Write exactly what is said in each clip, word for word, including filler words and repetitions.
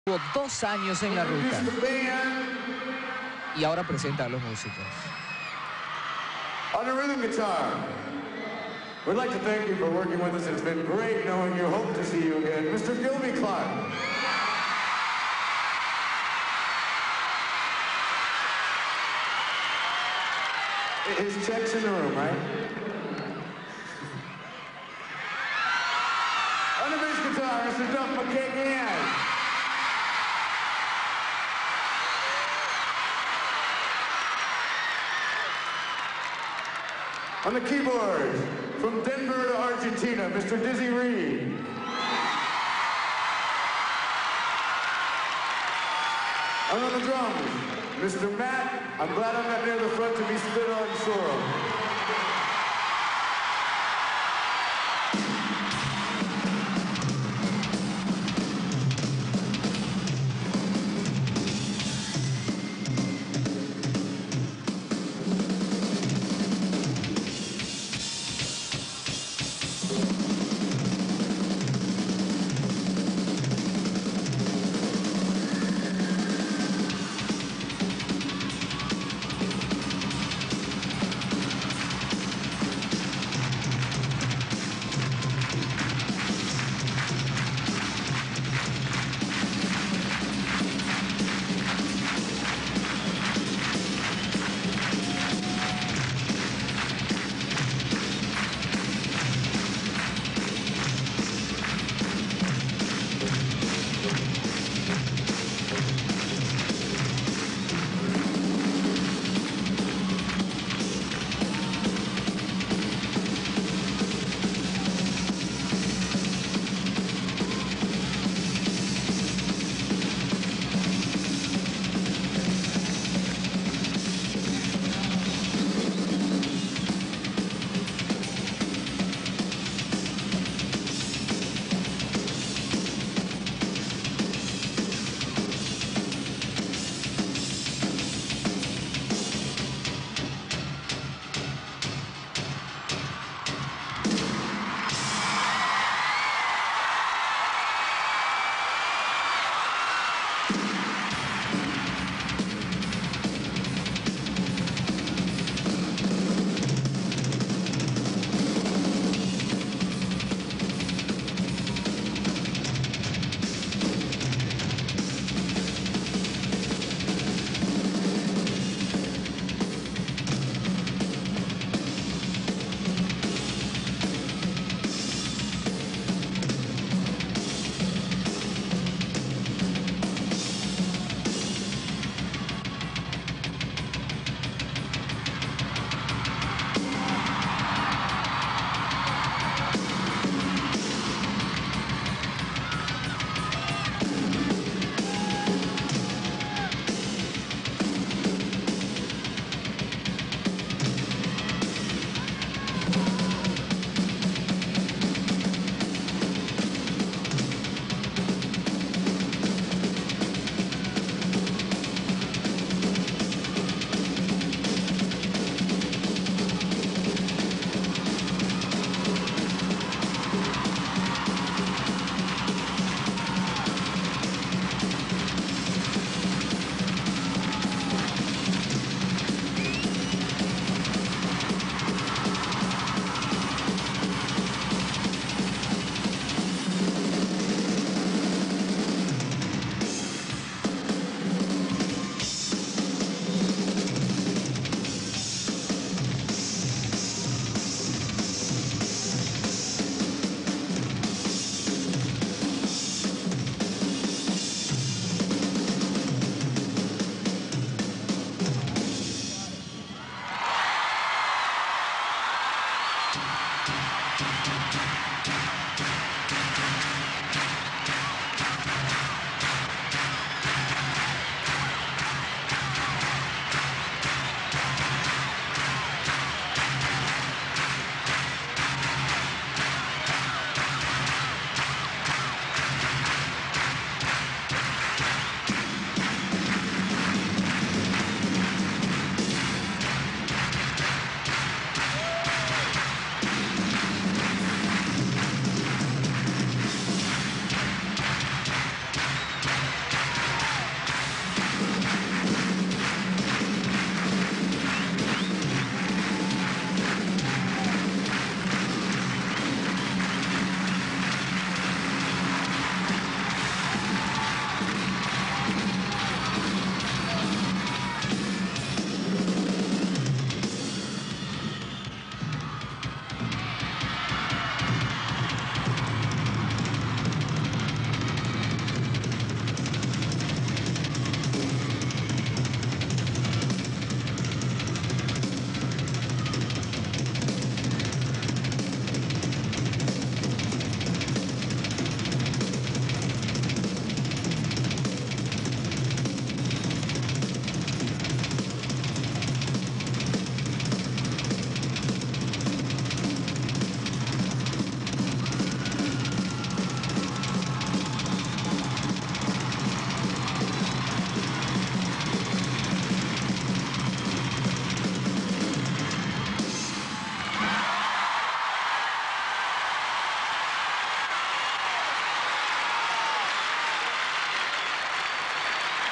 Tuvo dos años en la ruta y ahora presenta a los músicos. On the rhythm guitar, we'd like to thank you for working with us. It's been great knowing you. Hope to see you again, Mister Gilby Clarke. His check's in the room, right? On the bass guitar, Mister Duff McKagan. On the keyboard, from Denver to Argentina, Mister Dizzy Reed. And on the drums, Mister Matt. I'm glad I'm not near the front to be spit on Sorrow.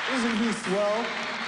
Isn't he swell?